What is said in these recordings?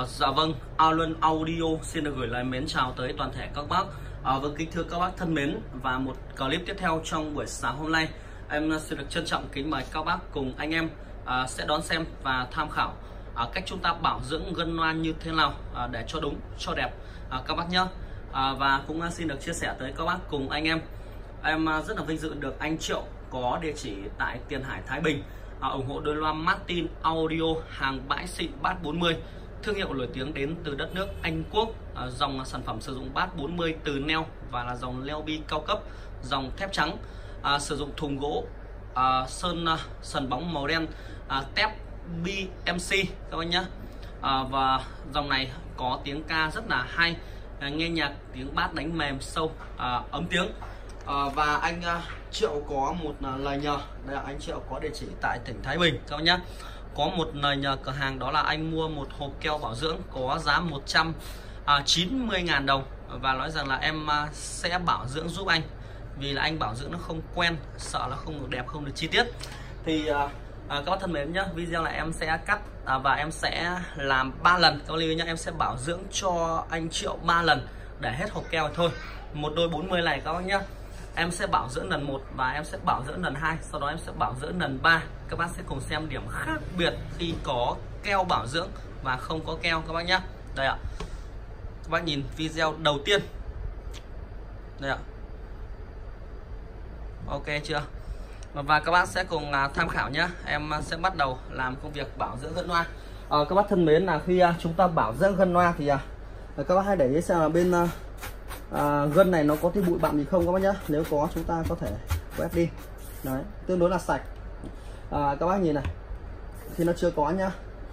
Dạ vâng, Alan Audio xin được gửi lời mến chào tới toàn thể các bác. Vâng, kính thưa các bác thân mến, và một clip tiếp theo trong buổi sáng hôm nay, em xin được trân trọng kính mời các bác cùng anh em sẽ đón xem và tham khảo cách chúng ta bảo dưỡng gân loa như thế nào để cho đúng, cho đẹp các bác nhé. Và cũng xin được chia sẻ tới các bác cùng anh em rất là vinh dự được anh Triệu có địa chỉ tại Tiền Hải, Thái Bình ủng hộ đôi loa Martin Audio hàng bãi xịn Bass 40, thương hiệu nổi tiếng đến từ đất nước Anh Quốc. Dòng sản phẩm sử dụng Bass 40 từ neo và là dòng leo bi cao cấp, dòng thép trắng, sử dụng thùng gỗ sơn sần bóng màu đen, thép BMC các bác nhé. Và dòng này có tiếng ca rất là hay, nghe nhạc tiếng bass đánh mềm sâu, ấm tiếng. Và anh Triệu có một lời nhờ. Đây là anh Triệu có địa chỉ tại tỉnh Thái Bình các bác nhé. Có một lời nhờ cửa hàng, đó là anh mua một hộp keo bảo dưỡng có giá 190.000 đồng và nói rằng là em sẽ bảo dưỡng giúp anh, vì là anh bảo dưỡng nó không quen, sợ là không được đẹp, không được chi tiết. Thì các bác thân mến nhé, video này em sẽ cắt và em sẽ làm 3 lần các lưu nhé. Em sẽ bảo dưỡng cho anh Triệu 3 lần để hết hộp keo thôi. Một đôi 40 này các bác nhé, em sẽ bảo dưỡng lần 1 và em sẽ bảo dưỡng lần 2, sau đó em sẽ bảo dưỡng lần 3. Các bác sẽ cùng xem điểm khác biệt khi có keo bảo dưỡng và không có keo các bác nhé. Đây ạ, các bác nhìn video đầu tiên đây ạ, ok chưa? Và các bác sẽ cùng tham khảo nhé. Em sẽ bắt đầu làm công việc bảo dưỡng gân loa. Các bác thân mến, là khi chúng ta bảo dưỡng gân loa thì các bác hãy để ý xem là bên gân này nó có cái bụi bặm gì không các bác nhé. Nếu có chúng ta có thể quét đi. Đấy, tương đối là sạch. Các bác nhìn này, khi nó chưa có nhá.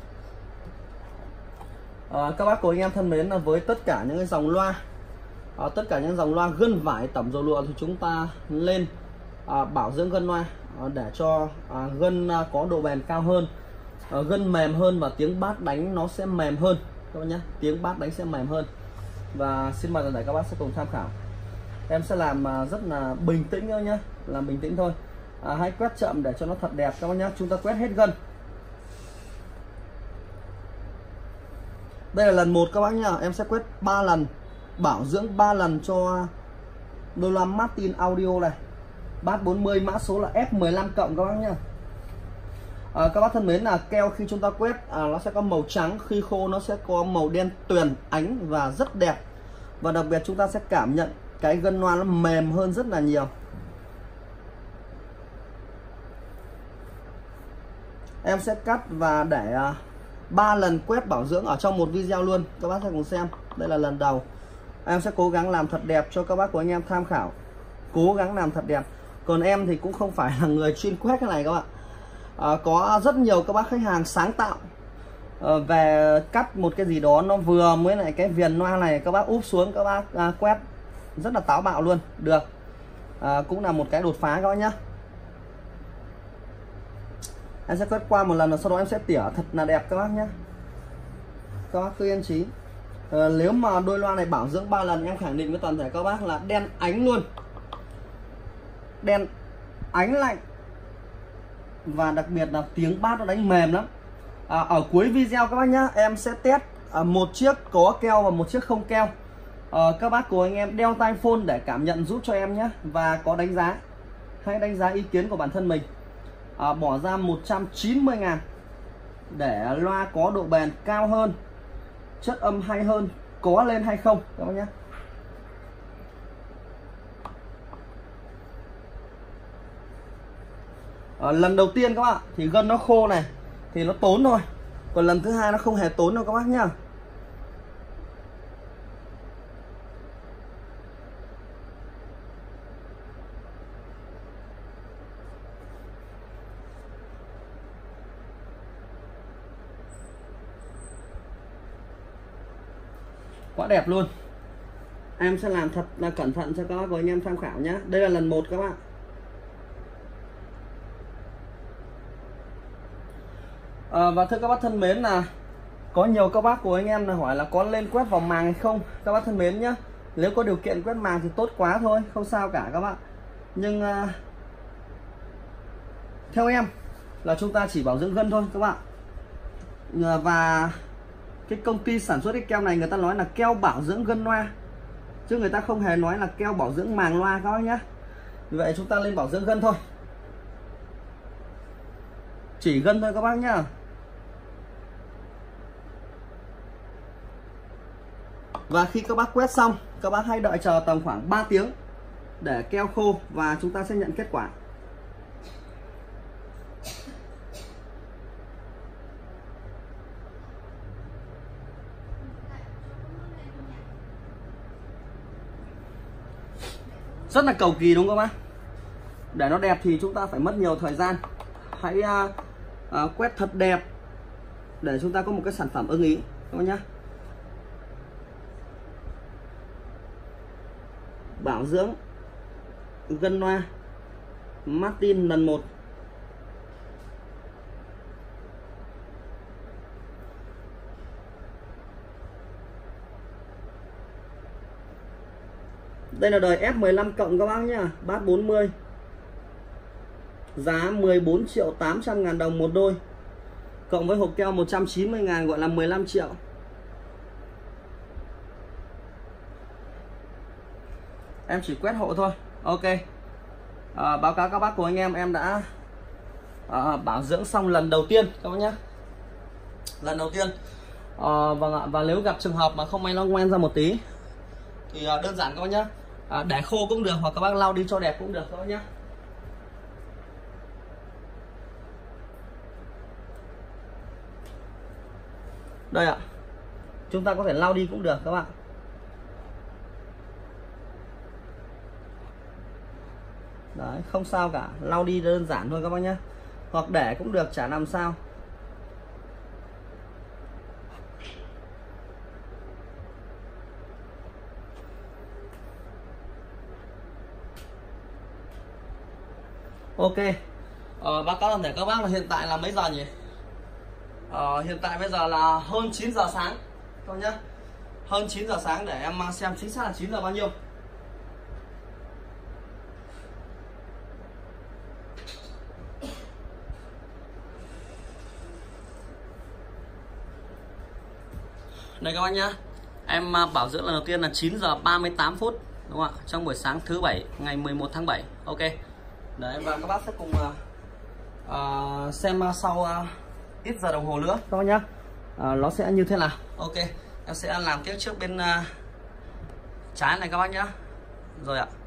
Các bác cô anh em thân mến, là với tất cả những cái dòng loa, tất cả những dòng loa gân vải tẩm dầu lụa thì chúng ta lên bảo dưỡng gân loa để cho gân có độ bền cao hơn, gân mềm hơn và tiếng bass đánh nó sẽ mềm hơn các bác nhé. Tiếng bass đánh sẽ mềm hơn. Và xin mời toàn thể các bác sẽ cùng tham khảo. Em sẽ làm rất là bình tĩnh thôi nhé, làm bình tĩnh thôi. Hãy quét chậm để cho nó thật đẹp các bác nhé. Chúng ta quét hết gân. Đây là lần 1 các bác nhá. Em sẽ quét 3 lần, bảo dưỡng 3 lần cho đôi loa Martin Audio này, Bass 40, mã số là F15 cộng các bác nhá. Các bác thân mến, là keo khi chúng ta quét nó sẽ có màu trắng, khi khô nó sẽ có màu đen tuyền ánh và rất đẹp. Và đặc biệt chúng ta sẽ cảm nhận cái gân loa nó mềm hơn rất là nhiều. Em sẽ cắt và để 3 lần quét bảo dưỡng ở trong một video luôn. Các bác sẽ cùng xem. Đây là lần đầu. Em sẽ cố gắng làm thật đẹp cho các bác của anh em tham khảo. Cố gắng làm thật đẹp. Còn em thì cũng không phải là người chuyên quét cái này các bạn. Có rất nhiều các bác khách hàng sáng tạo về cắt một cái gì đó nó vừa mới lại cái viền loa này, các bác úp xuống các bác quét rất là táo bạo luôn. Được. Cũng là một cái đột phá các bác nhá. Em sẽ quét qua một lần và sau đó em sẽ tỉa thật là đẹp các bác nhé. Các bác cứ yên trí. Nếu mà đôi loa này bảo dưỡng 3 lần, em khẳng định với toàn thể các bác là đen ánh luôn, đen ánh lạnh. Và đặc biệt là tiếng bass nó đánh mềm lắm. Ở cuối video các bác nhá, em sẽ test một chiếc có keo và một chiếc không keo. Các bác của anh em đeo tai phone để cảm nhận giúp cho em nhé. Và có đánh giá, hãy đánh giá ý kiến của bản thân mình. Bỏ ra 190.000 để loa có độ bền cao hơn, chất âm hay hơn, có lên hay không các bác nhé. Lần đầu tiên các bạn thì gân nó khô này thì nó tốn thôi, còn lần thứ hai nó không hề tốn đâu các bác nhá. Quá đẹp luôn. Em sẽ làm thật là cẩn thận cho các bác của anh em tham khảo nhé. Đây là lần 1 các bạn. Và thưa các bác thân mến, là có nhiều các bác của anh em là hỏi là có lên quét vào màng hay không. Các bác thân mến nhé, nếu có điều kiện quét màng thì tốt quá thôi, không sao cả các bạn. Nhưng theo em là chúng ta chỉ bảo dưỡng gân thôi các bạn. Và Cái công ty sản xuất cái keo này người ta nói là keo bảo dưỡng gân loa, chứ người ta không hề nói là keo bảo dưỡng màng loa các bác nhé. Vì vậy chúng ta lên bảo dưỡng gân thôi, chỉ gân thôi các bác nhá. Và khi các bác quét xong, các bác hãy đợi chờ tầm khoảng 3 tiếng để keo khô và chúng ta sẽ nhận kết quả. Rất là cầu kỳ đúng không các bác? Để nó đẹp thì chúng ta phải mất nhiều thời gian. Hãy quét thật đẹp để chúng ta có một cái sản phẩm ưng ý các bác nhé. Bảo dưỡng gân loa Martin lần 1. Đây là đời F15 cộng các bác nhá, bát 40. Giá 14.800.000 đồng một đôi. Cộng với hộp keo 190.000 gọi là 15 triệu. Em chỉ quét hộ thôi. Ok. Báo cáo các bác của anh em đã bảo dưỡng xong lần đầu tiên các bác nhé. Lần đầu tiên. Vâng ạ. Và nếu gặp trường hợp mà không may nó ngoen ra một tí thì đơn giản các bác nhé, để khô cũng được, hoặc các bác lau đi cho đẹp cũng được các bác nhé. Đây ạ, chúng ta có thể lau đi cũng được các bạn. Đấy, không sao cả, lau đi đơn giản thôi các bác nhé. Hoặc để cũng được, chả làm sao. Ok. Báo cáo toàn thể các bác là hiện tại là mấy giờ nhỉ? Hiện tại bây giờ là hơn 9 giờ sáng thôi nhá. Hơn 9 giờ sáng để em xem chính xác là 9 giờ bao nhiêu. Đây các bác nhá. Em bảo dưỡng lần đầu tiên là 9 giờ 38 phút đúng không ạ? Trong buổi sáng thứ 7 ngày 11 tháng 7. Ok. Đấy, và các bác sẽ cùng xem sau ít giờ đồng hồ nữa các bác nhá. Nó sẽ như thế nào. Ok. Em sẽ làm tiếp trước bên trái này các bác nhá. Rồi ạ.